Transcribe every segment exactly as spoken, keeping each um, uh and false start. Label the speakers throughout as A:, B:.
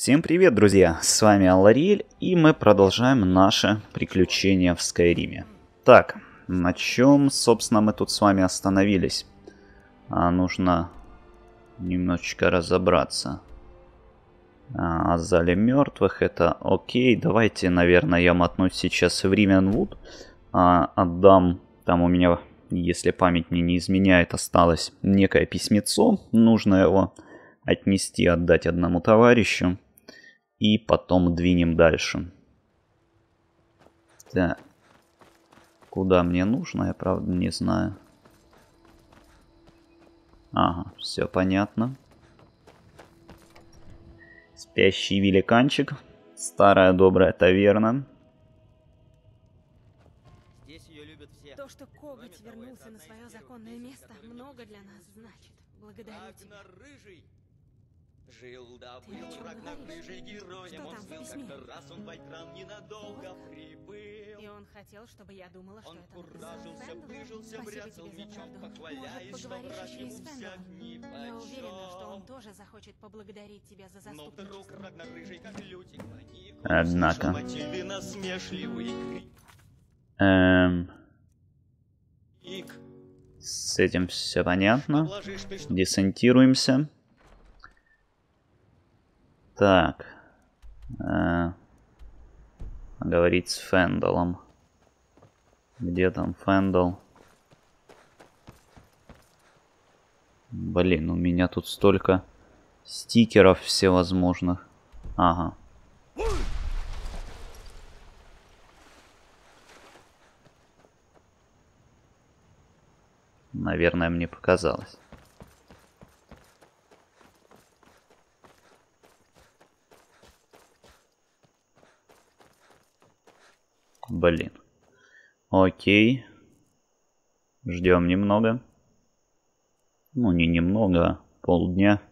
A: Всем привет, друзья! С вами Аллариэль, и мы продолжаем наше приключение в Скайриме. Так, на чем, собственно, мы тут с вами остановились? А, нужно немножечко разобраться. А, о зале мертвых, это окей. Давайте, наверное, я мотнусь сейчас в Ривенвуд. А, отдам, там у меня, если память мне не изменяет, осталось некое письмецо. Нужно его отнести, отдать одному товарищу. И потом двинем дальше. Так. Куда мне нужно, я правда не знаю. Ага, все понятно. Спящий великанчик. Старая добрая таверна.
B: Здесь ее любят все.
C: То, что Коготь вернулся на свое законное место, много для нас значит. Благодарю тебя.
B: Рыжий. Жил да
C: Ты о
B: был
C: чем
B: Рагнар
C: говоришь?
B: рыжий героем,
C: Что
B: он
C: там в
B: был
C: письме?
B: как-то раз, он в Айтран ненадолго
C: Вот.
B: прибыл.
C: И он хотел, чтобы я думала, что
B: Он
C: это написал
B: куражился,
C: Фэндл.
B: пыжился,
C: Спасибо
B: бряцал
C: тебе за
B: мечом,
C: правду.
B: похваляясь,
C: Может,
B: что
C: поговоришь
B: враг
C: еще и
B: ему
C: с
B: всяк
C: Фэндлом? Я уверена, что он
B: нипочем.
C: тоже захочет поблагодарить тебя за
B: Но вдруг
C: заступничество.
B: Рагнар рыжий, как лютик, паник.
A: Однако.
B: Услышал Матильды насмешливый
A: Эм,
B: крик.
A: с этим все понятно.
B: Обложишь ты, что
A: Десантируемся. Так. Э, говорить с Фенделом. Где там Фендел? Блин, у меня тут столько стикеров всевозможных. Ага. Наверное, мне показалось. Блин. Окей. Ждем немного. Ну, не немного, а полдня.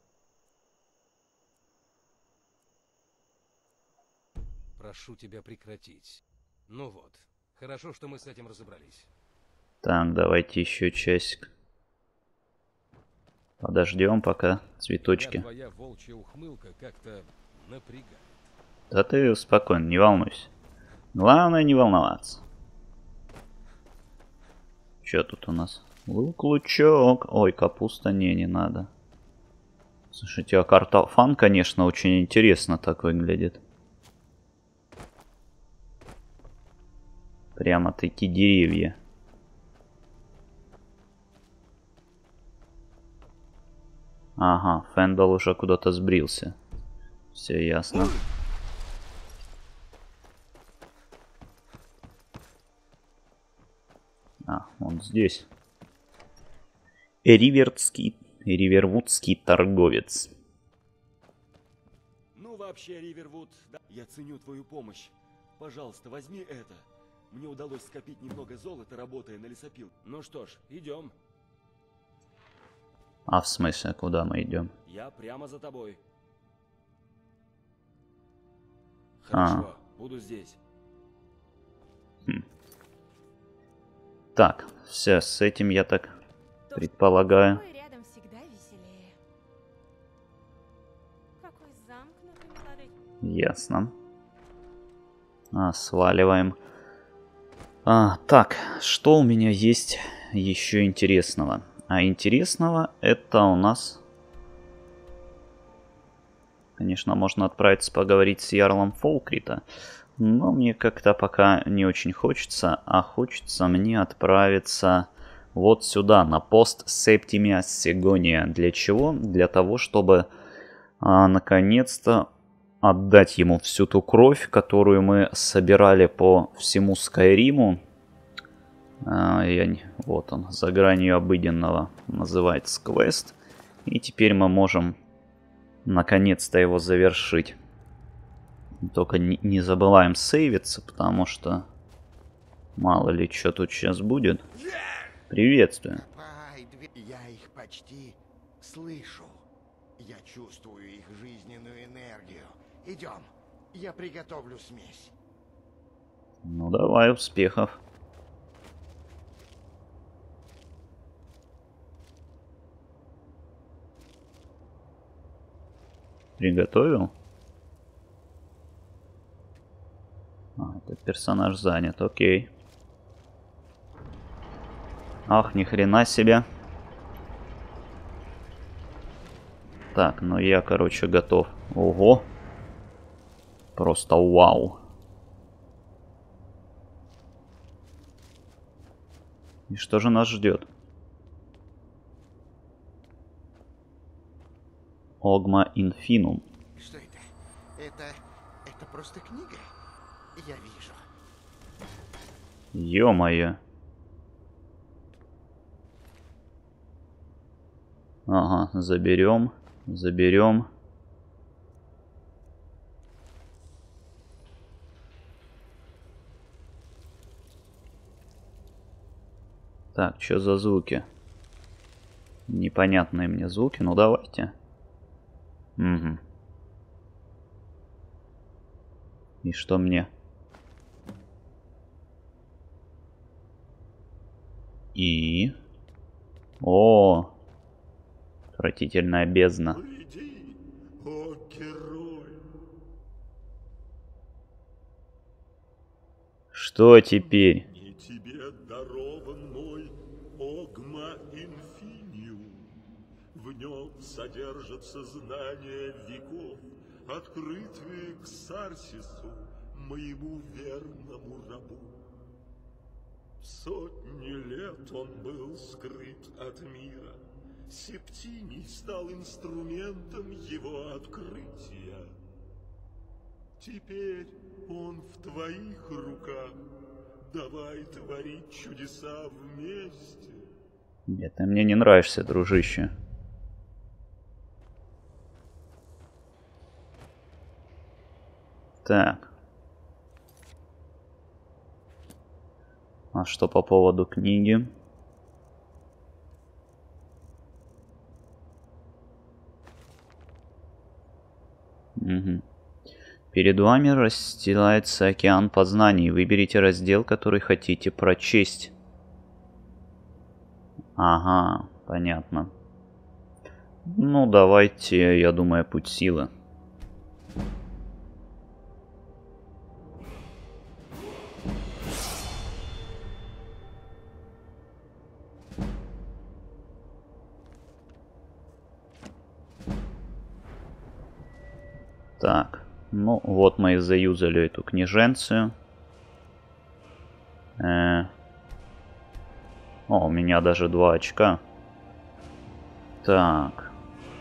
D: Прошу тебя прекратить. Ну вот. Хорошо, что мы с этим разобрались.
A: Так, давайте еще часик. Подождем пока
D: Меня
A: цветочки.
D: твоя волчья ухмылка как-то напрягает.
A: Да ты спокойно, не волнуйся. Главное не волноваться. Что тут у нас? Лук-лучок. Ой, капуста, не, не надо. Слушайте, а картофан, конечно, очень интересно так выглядит. Прямо-таки деревья. Ага, Фендел уже куда-то сбрился. Все ясно. А, он здесь. Ривертский, Ривервудский торговец.
E: Ну вообще, Ривервуд, да, я ценю твою помощь. Пожалуйста, возьми это. Мне удалось скопить немного золота, работая на лесопилке.
D: Ну что ж, идем.
A: А в смысле, куда мы идем?
E: Я прямо за тобой.
A: А.
E: Хорошо, буду здесь.
A: Так, все, с этим я так
C: То,
A: предполагаю.
C: что с тобой рядом всегда веселее. Какой замкнутый молодой.
A: Ясно. А, сваливаем. А, так, что у меня есть еще интересного? А интересного это у нас... Конечно, можно отправиться поговорить с Ярлом Фолкрита. Но мне как-то пока не очень хочется. А хочется мне отправиться вот сюда, на пост Септимия Сегония. Для чего? Для того, чтобы а, наконец-то отдать ему всю ту кровь, которую мы собирали по всему Скайриму. А, я не... Вот он, за гранью обыденного, называется квест. И теперь мы можем наконец-то его завершить. Только не, не забываем сейвиться, потому что мало ли что тут сейчас будет. Приветствую.
F: Я их почти слышу. Я чувствую их жизненную энергию. Идем, я приготовлю смесь.
A: Ну давай, успехов. Приготовил? персонаж занят, окей. Ах, ни хрена себе. Так, ну я, короче, готов. Ого. Просто вау. И что же нас ждет? Огма Инфинум.
F: Что это? Это... это просто книга? Я вижу.
A: Ё-моё. Ага, заберем, заберем. Так, что за звуки? Непонятные мне звуки, ну давайте. Угу. И что мне? И... О, отвратительная бездна.
G: Приди, о герой.
A: Что теперь?
G: И тебе дарован мой Огма Инфиниум. В нем содержатся знания веков, открытые к Сарсису, моему верному рабу. Сотни лет он был скрыт от мира. Септиний стал инструментом его открытия. Теперь он в твоих руках. Давай творить чудеса вместе.
A: Нет, ты мне не нравишься, дружище. Так. А что по поводу книги? Угу. Перед вами расстилается океан познаний. Выберите раздел, который хотите прочесть. Ага, понятно. Ну, давайте, я думаю, путь силы. Так, ну вот мы и заюзали эту книженцию. Э... О, у меня даже два очка. Так.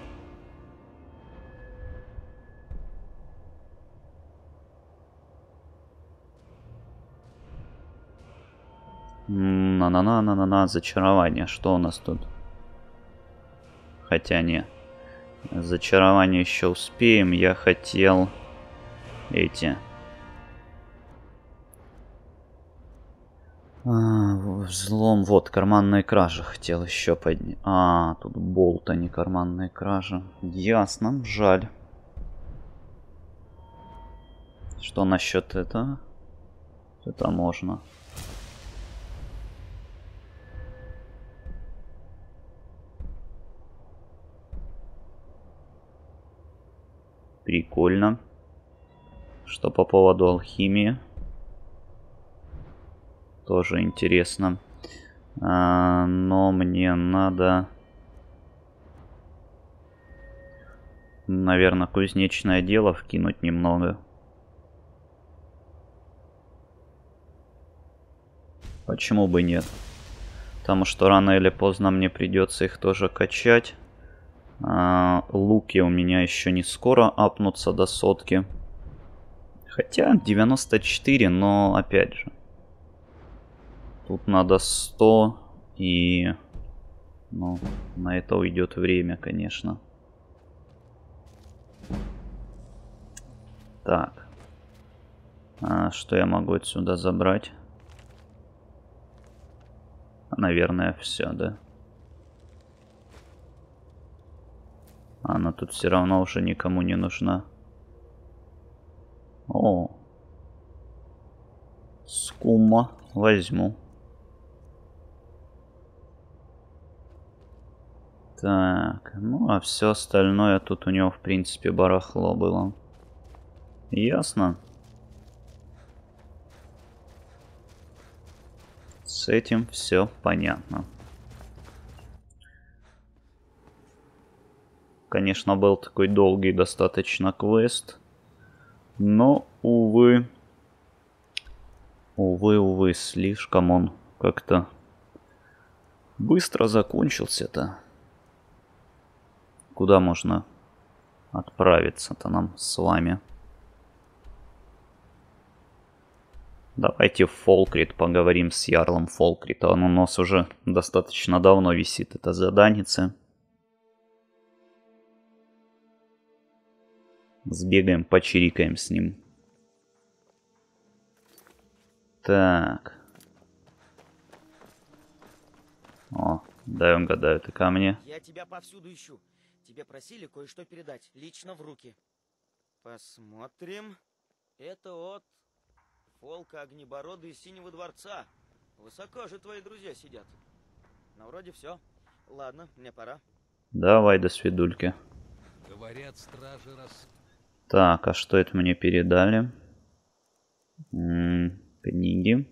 A: На-на-на-на-на-на, зачарование. Что у нас тут? Хотя не. Зачарование еще успеем. Я хотел эти. А, взлом. Вот, карманные кражи хотел еще поднять. А, тут болт, а не карманные кражи. Ясно, жаль. Что насчет этого? Это можно. Прикольно. Что по поводу алхимии? Тоже интересно. А, но мне надо... Наверное, кузнечное дело вкинуть немного. Почему бы нет? Потому что рано или поздно мне придется их тоже качать. А, луки у меня еще не скоро апнутся до сотки. Хотя девяносто четыре, но опять же. Тут надо сто и... Ну, на это уйдет время, конечно. Так. А что я могу отсюда забрать? Наверное, все, да? Она тут все равно уже никому не нужна. О. Скума. Возьму. Так. Ну, а все остальное тут у него, в принципе, барахло было. Ясно. С этим все понятно. Конечно, был такой долгий достаточно квест. Но, увы... Увы, увы, слишком он как-то быстро закончился-то. Куда можно отправиться-то нам с вами? Давайте в Фолкрит поговорим с Ярлом Фолкрита. Он у нас уже достаточно давно висит, это заданица. Сбегаем, почирикаем с ним. Так. О, дай угадаю, ты ко мне.
B: Я тебя повсюду ищу. Тебе просили кое-что передать лично в руки. Посмотрим. Это от Фолка Огнеборода из Синего Дворца. Высоко же твои друзья сидят. Ну, вроде все. Ладно, мне пора.
A: Давай, до свидульки.
D: Говорят, стражи раз...
A: Так, а что это мне передали? М-м, книги.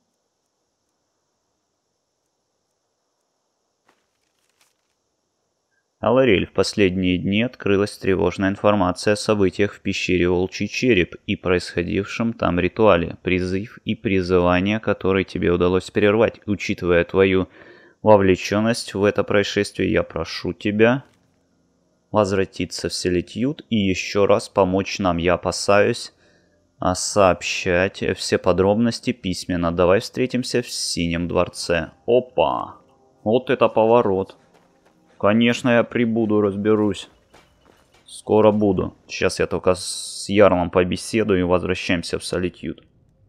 A: Алариэль, в последние дни открылась тревожная информация о событиях в пещере Волчий Череп и происходившем там ритуале, призыв и призывание, которые тебе удалось прервать. Учитывая твою вовлеченность в это происшествие, я прошу тебя возвратиться в Селитьют и еще раз помочь нам. Я опасаюсь сообщать все подробности письменно. Давай встретимся в Синем Дворце. Опа! Вот это поворот. Конечно, я прибуду, разберусь. Скоро буду. Сейчас я только с Ярлом побеседую и возвращаемся в Солитьют.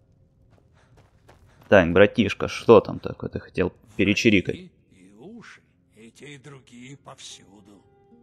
A: Так, братишка, что там такое? Ты хотел перечирикать?
H: И уши, и те, и другие повсюду.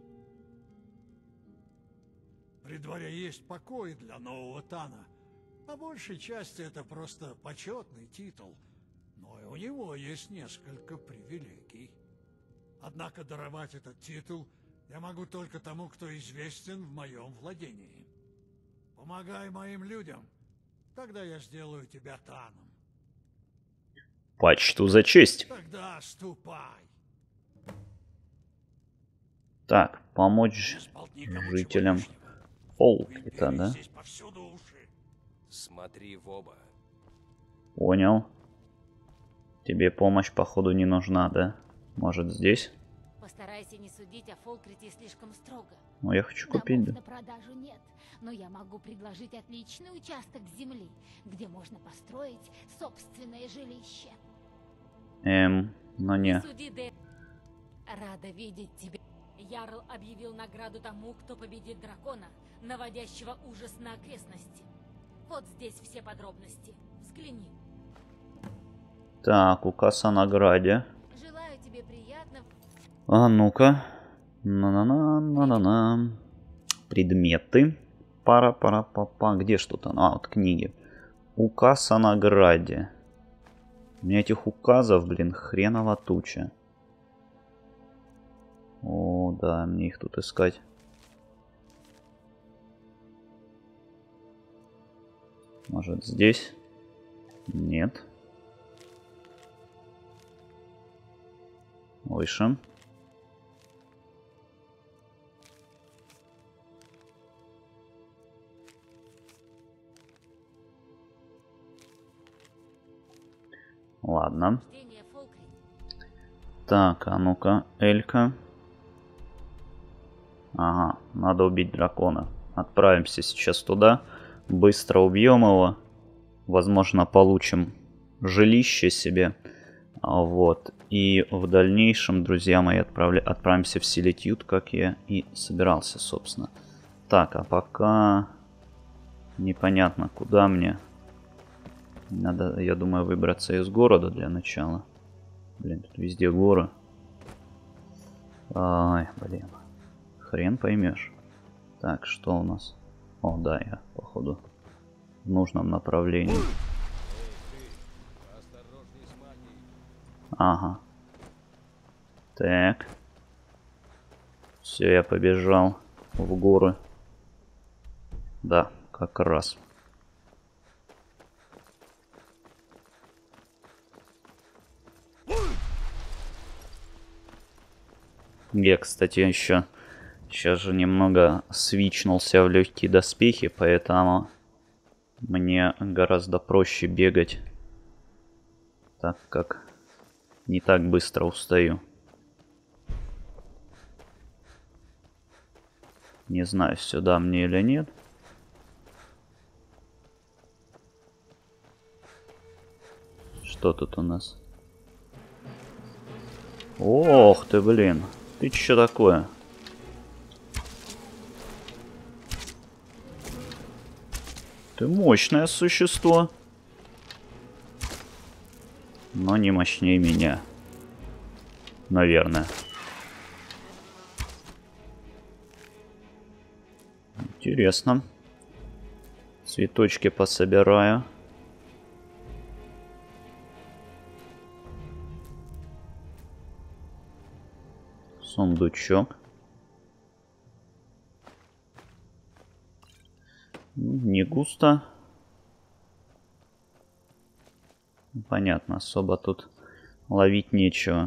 H: При дворе есть покой для нового Тана. По большей части это просто почетный титул. Но и у него есть несколько привилегий. Однако даровать этот титул я могу только тому, кто известен в моем владении. Помогай моим людям, тогда я сделаю тебя Таном.
A: Почту за честь.
H: Тогда ступай.
A: Так, помочь жителям Фолкрита, да?
D: Смотри в оба.
A: Понял. Тебе помощь, походу, не нужна, да? Может, здесь?
I: Постарайся не судить о Фолкрите слишком строго.
A: Ну, я хочу купить,
I: Домов
A: да.
I: на продажу нет, но я могу предложить отличный участок земли, где можно построить собственное жилище.
A: Эм, ну не.
I: Суди, Дэ. Рада видеть тебя. Ярл объявил награду тому, кто победит дракона, наводящего ужас на окрестности. Вот здесь все подробности. Взгляни.
A: Так, указ о награде.
I: Желаю тебе приятного...
A: А ну-ка. На-на-на-на-на-на. Предметы. Пара-пара-па-па. Где что-то? А, вот книги. Указ о награде. У меня этих указов, блин, хреново туча. О, да, мне их тут искать. Может, здесь? Нет. Выше. Ладно. Так, а ну-ка, Элька. Ага, надо убить дракона. Отправимся сейчас туда. Быстро убьем его. Возможно, получим жилище себе. Вот. И в дальнейшем, друзья мои, отправля... отправимся в Селитьют, как я и собирался, собственно. Так, а пока непонятно, куда мне. Надо, я думаю, выбраться из города для начала. Блин, тут везде горы. Ай, блин. Хрен поймешь. Так, что у нас? О, да, я, походу, в нужном направлении. Ага. Так. Все, я побежал в горы. Да, как раз. Я, кстати, еще сейчас же немного свичнулся в легкие доспехи, поэтому мне гораздо проще бегать, так как не так быстро устаю. Не знаю, сюда мне или нет. Что тут у нас? Ох ты, блин. Ты че такое? Ты мощное существо. Но не мощнее меня. Наверное. Интересно. Цветочки пособираю. Сундучок. Не густо. Понятно, особо тут ловить нечего.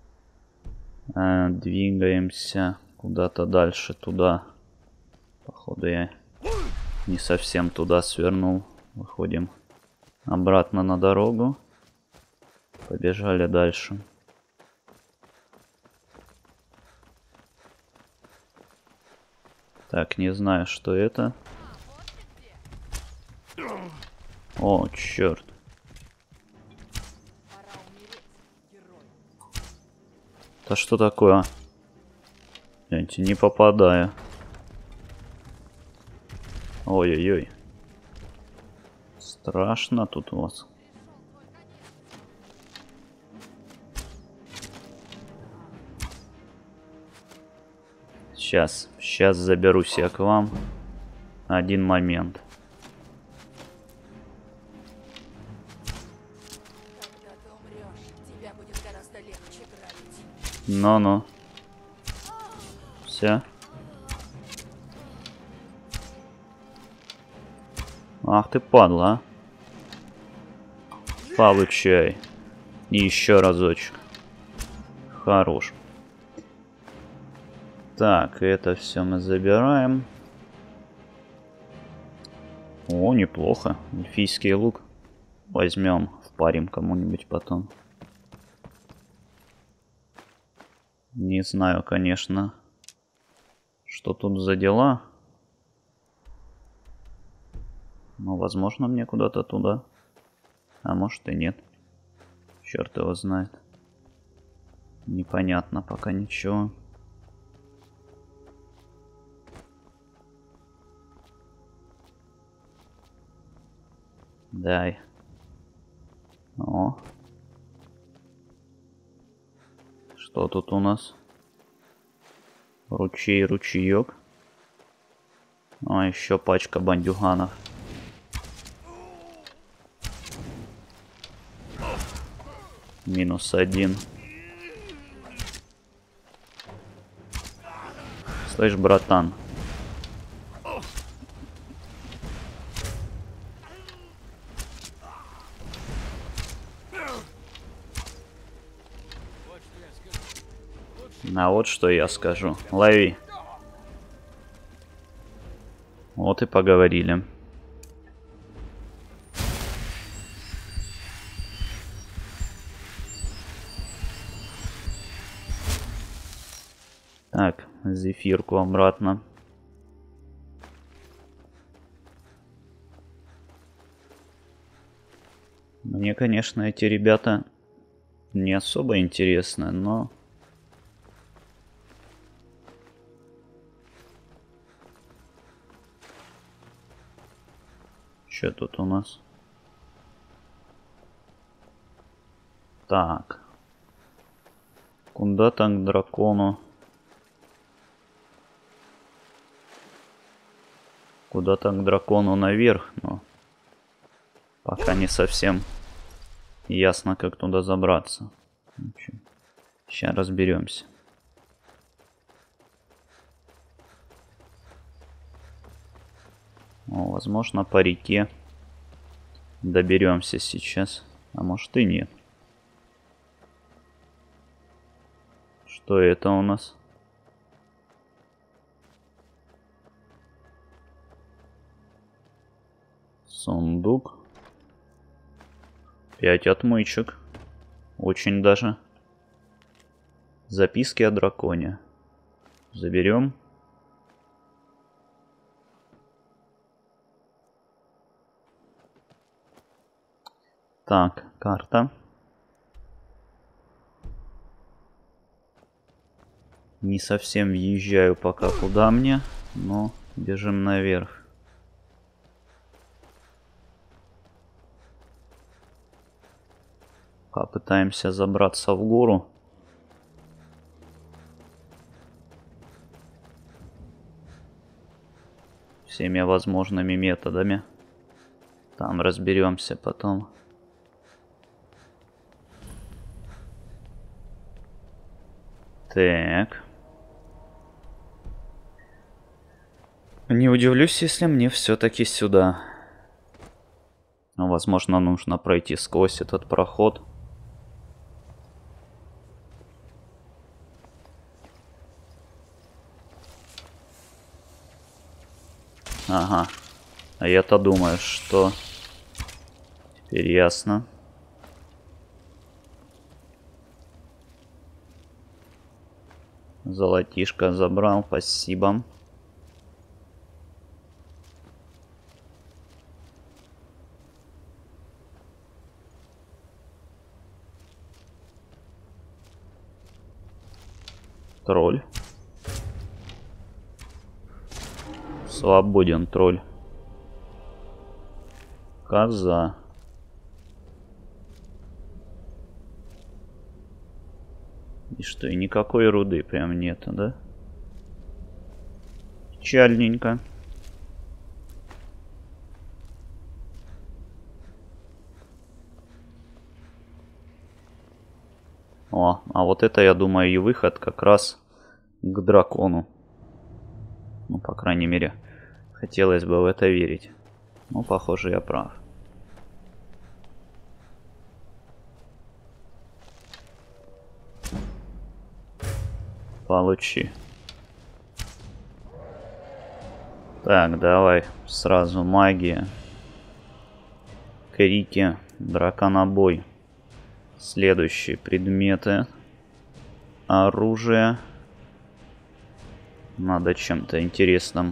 A: А, двигаемся куда-то дальше, туда. Походу я не совсем туда свернул. Выходим обратно на дорогу. Побежали дальше. Так, не знаю, что это. О, черт. Да что такое? Гляньте, не попадаю. Ой-ой-ой. Страшно тут у вас. Сейчас, сейчас заберусь я к вам. Один момент. Ну-ну. Все. Ах ты падла, а. Получай. И еще разочек. Хорош. Так, это все мы забираем. О, неплохо. Эльфийский лук. Возьмем, впарим кому-нибудь потом. Не знаю, конечно, что тут за дела. Но, возможно, мне куда-то туда. А может и нет. Черт его знает. Непонятно пока ничего. Дай. О. Что тут у нас? Ручей, ручеек. А, еще пачка бандюганов. Минус один. Слышь, братан. А вот что я скажу. Лови. Вот и поговорили. Так, зефирку обратно. Мне, конечно, эти ребята не особо интересны, но... Что тут у нас? Так. Куда там к дракону? Куда-то к дракону наверх, но пока не совсем ясно, как туда забраться. Сейчас разберемся. О, возможно, по реке доберемся сейчас, а может и нет. Что это у нас? Сундук. Пять отмычек. Очень даже. Записки о драконе. Заберем. Так, карта. Не совсем въезжаю пока куда мне, но бежим наверх. Попытаемся забраться в гору. Всеми возможными методами. Там разберемся потом. Так. Не удивлюсь, если мне все-таки сюда. Но, возможно, нужно пройти сквозь этот проход. Ага. А я-то думаю, что... Теперь ясно. Золотишко забрал, спасибо. Тролль. Свободен тролль. Коза. И что, и никакой руды прям нету, да? Печальненько. О, а вот это, я думаю, и выход как раз к дракону. Ну, по крайней мере, хотелось бы в это верить. Ну, похоже, я прав. Получи. Так, давай сразу магия. Крики, драконобой. Следующие предметы. Оружие. Надо чем-то интересным.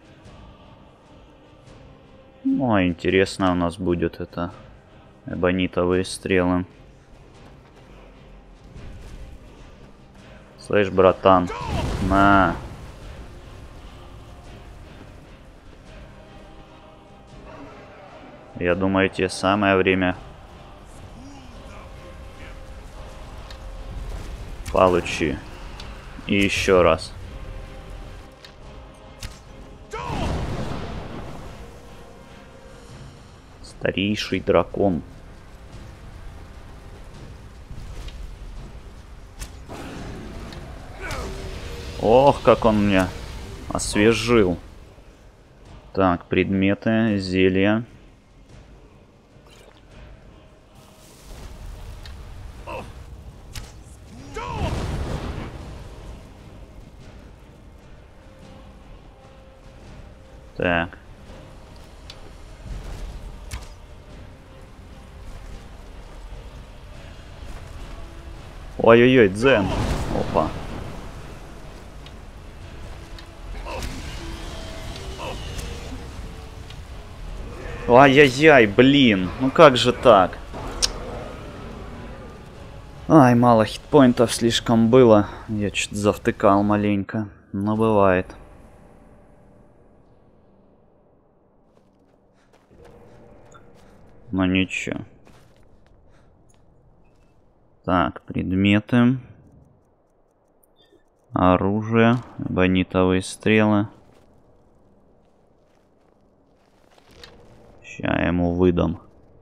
A: Ну, а интересно у нас будет это эбонитовые стрелы. Слышь, братан, на. Я думаю, тебе самое время. Получи. И еще раз. Старейший дракон. Ох, как он меня освежил. Так, предметы, зелья. Так. Ой-ой-ой, дзен. Опа. Ай-яй-яй, блин. Ну как же так? Ай, мало хитпоинтов слишком было. Я чуть завтыкал маленько. Но бывает. Но ничего. Так, предметы. Оружие. Эбонитовые стрелы. Сейчас я ему выдам.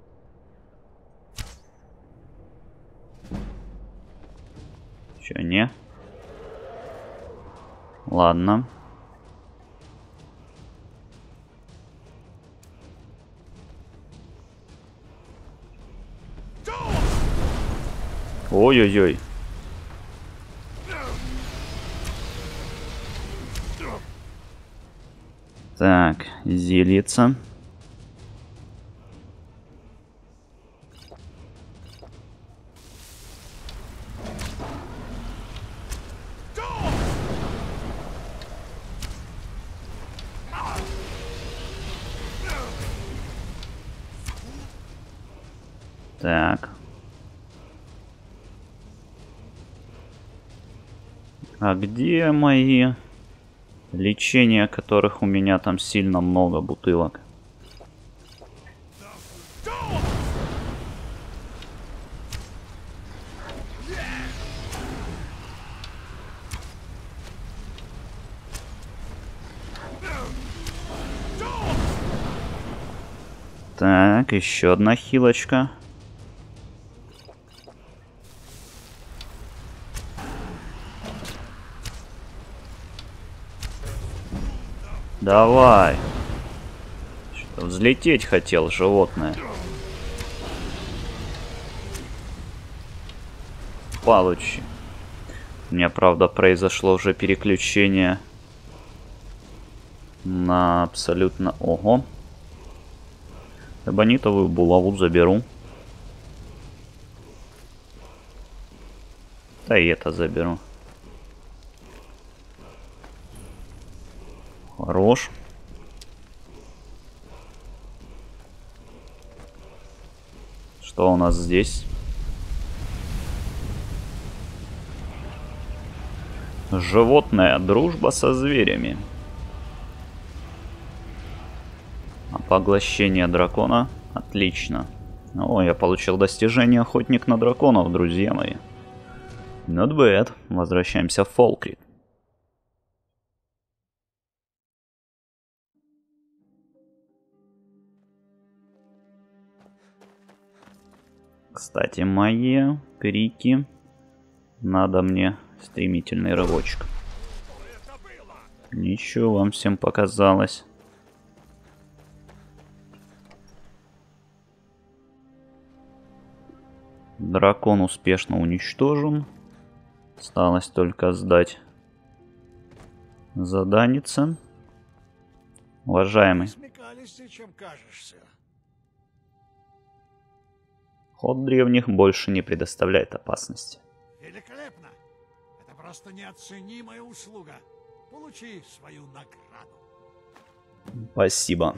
A: Че, не? Ладно. Ой-ой-ой. Так, зельица. Так. А где мои лечения, которых у меня там сильно много бутылок? Так, еще одна хилочка. Давай. Что, взлететь хотел животное. Получи. У меня, правда, произошло уже переключение на абсолютно... Ого. Эбонитовую булаву заберу. Да и это заберу. Хорош. Что у нас здесь? Животная дружба со зверями. Поглощение дракона. Отлично. О, я получил достижение охотник на драконов, друзья мои. Not bad. Возвращаемся в Фолкрит. Кстати, мои крики. Надо мне стремительный рывочек. Ничего, вам всем показалось. Дракон успешно уничтожен. Осталось только сдать заданица. Уважаемый.
H: Чем кажешься.
A: Ход древних больше не предоставляет опасности.
H: Великолепно! Это просто неоценимая услуга. Получи свою награду.
A: Спасибо.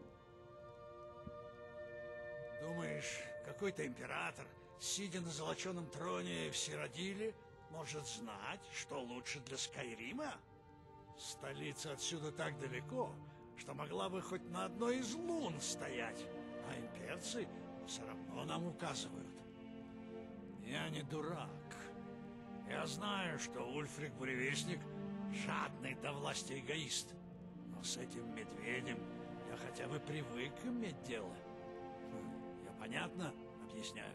H: Думаешь, какой-то император, сидя на золоченом троне в Сиродиле, может знать, что лучше для Скайрима? Столица отсюда так далеко, что могла бы хоть на одной из лун стоять, а имперцы все равно нам указывают. Я не дурак. Я знаю, что Ульфрик Буревестник жадный до власти эгоист, но с этим медведем я хотя бы привык иметь дело. Я понятно объясняю?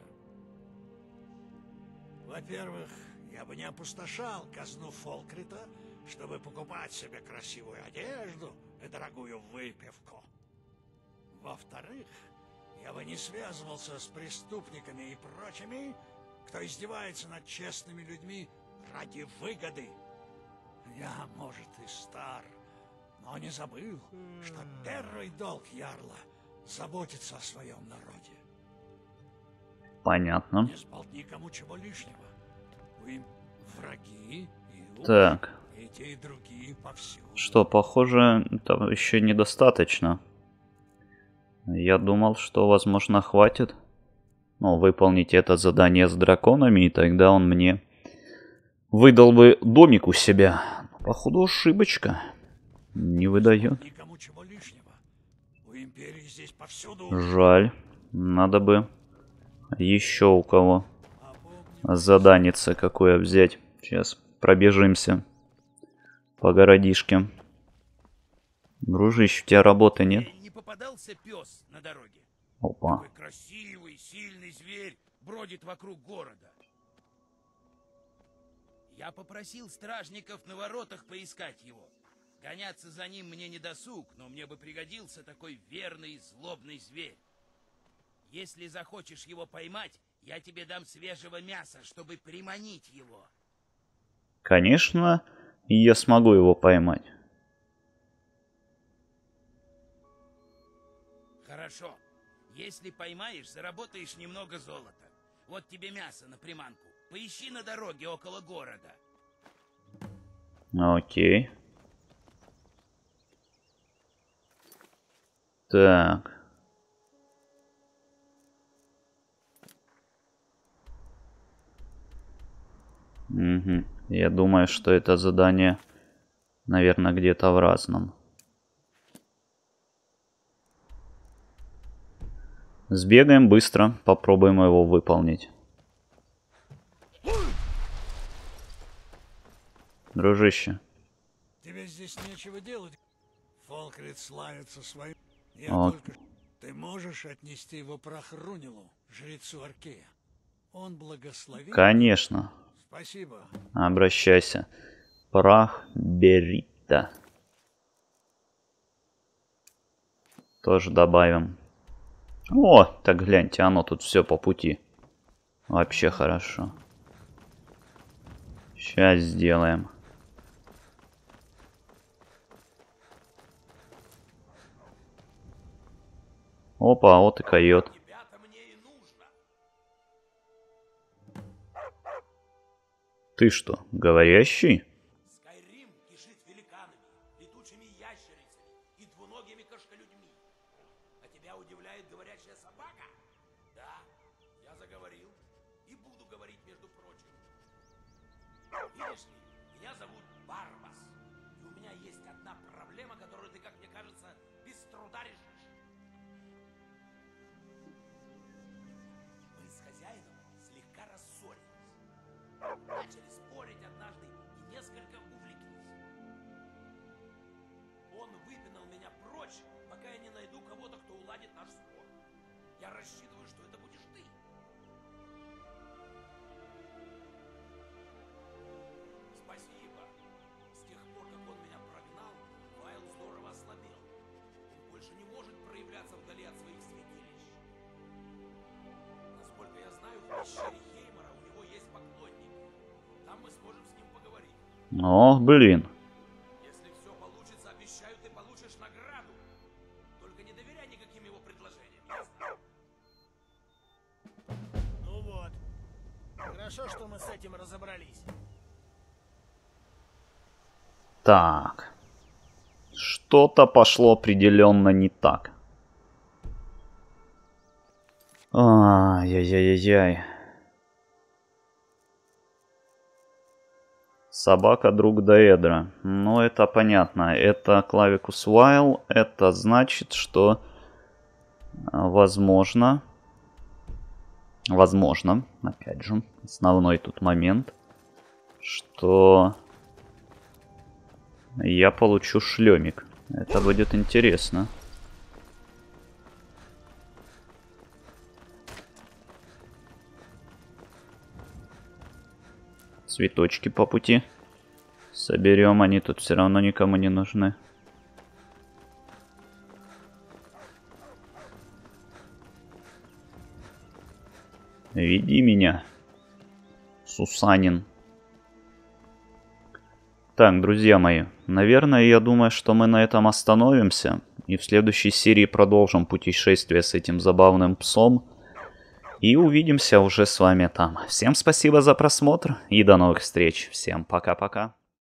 H: Во-первых, я бы не опустошал казну Фолкрита, чтобы покупать себе красивую одежду и дорогую выпивку. Во-вторых, я бы не связывался с преступниками и прочими, кто издевается над честными людьми ради выгоды. Я, может, и стар, но не забыл, что первый долг ярла — заботиться о своем народе.
A: Понятно.
H: Не сболтни никому чего лишнего. Вы враги и
A: так.
H: И те, и другие повсюду.
A: Что, похоже, этого еще недостаточно. Я думал, что, возможно, хватит. Ну, выполнить это задание с драконами, и тогда он мне выдал бы домик у себя. Но, походу, ошибочка. Не выдает.
H: Никому чего лишнего. У империи здесь повсюду.
A: Жаль. Надо бы еще у кого заданица какое взять. Сейчас пробежимся по городишке. Дружище, у тебя работы нет?
B: Не попадался пес на дороге?
A: Опа.
B: Такой красивый, сильный зверь бродит вокруг города. Я попросил стражников на воротах поискать его. Гоняться за ним мне не досуг, но мне бы пригодился такой верный, злобный зверь. Если захочешь его поймать, я тебе дам свежего мяса, чтобы приманить его.
A: Конечно, я смогу его поймать.
B: Хорошо. Если поймаешь, заработаешь немного золота. Вот тебе мясо на приманку. Поищи на дороге около города.
A: Окей. Так. Угу. Я думаю, что это задание, наверное, где-то в разном. Сбегаем быстро, попробуем его выполнить. Дружище.
H: Тебе здесь нечего делать. Фолкрит славится своим... Я
A: Вот.
H: только... Ты можешь отнести его прах Рунилу, жрецу Аркея? Он благословит...
A: Конечно.
H: Спасибо.
A: Обращайся. Прах Берита. Тоже добавим. О, так гляньте, оно тут все по пути. Вообще хорошо. Сейчас сделаем. Опа, вот и койот. Ты что, говорящий?
J: Скайрим кишит великанами, летучими ящерицами и двуногими кошколюдьми. А тебя удивляет говорящая собака? Да, я заговорил и буду говорить, между прочим. Видишь ли, меня зовут Барбас, и у меня есть одна проблема, которую ты, как мне кажется, без труда решишь. Мы с хозяином слегка рассорились. Начали спорить однажды и несколько увлеклись. Он выпинал меня прочь, пока я не найду кого-то, кто уладит наш спор. Я рассчитываю, что это будешь ты. Спасибо. С тех пор, как он меня прогнал, Вайл здорово ослабел. Он больше не может проявляться вдали от своих святилищ. Насколько я знаю, в пещере Хеймора у него есть поклонник. Там мы сможем с ним поговорить.
A: О, блин.
J: Если все получится, обещаю, ты получишь награду. Только не доверяй никаким его предложениям, ясно?
B: Ну вот. Хорошо, что мы с этим разобрались.
A: Так. Что-то пошло определенно не так. Ай-яй-яй-яй. Собака друг Деэдра. Ну, это понятно. Это Клавикус Вайл. Это значит, что возможно... Возможно, опять же, основной тут момент, что я получу шлемик. Это будет интересно. Цветочки по пути соберем, они тут все равно никому не нужны. Веди меня, Сусанин. Так, друзья мои, наверное, я думаю, что мы на этом остановимся. И в следующей серии продолжим путешествие с этим забавным псом. И увидимся уже с вами там. Всем спасибо за просмотр и до новых встреч. Всем пока-пока.